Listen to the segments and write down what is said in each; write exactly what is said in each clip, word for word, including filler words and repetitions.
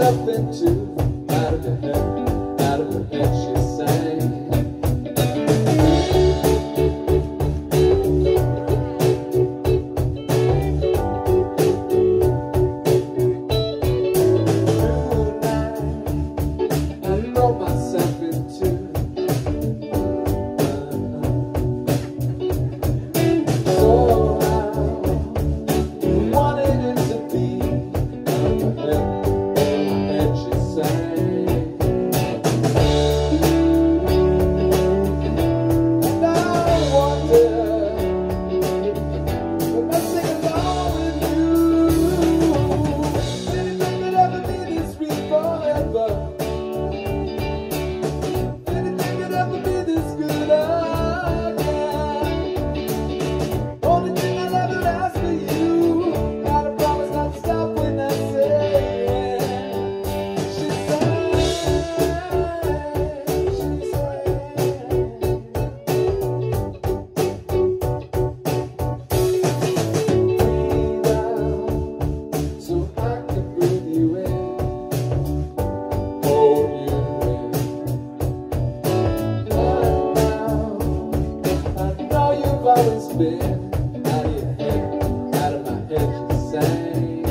myself into. Out of your head, out of your head, she sang. Been out of your head, out of my head, she sang.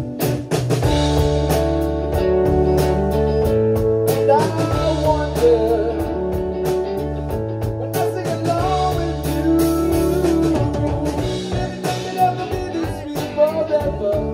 And I wonder, when I sing along with you, maybe nothing ever be this sweet forever.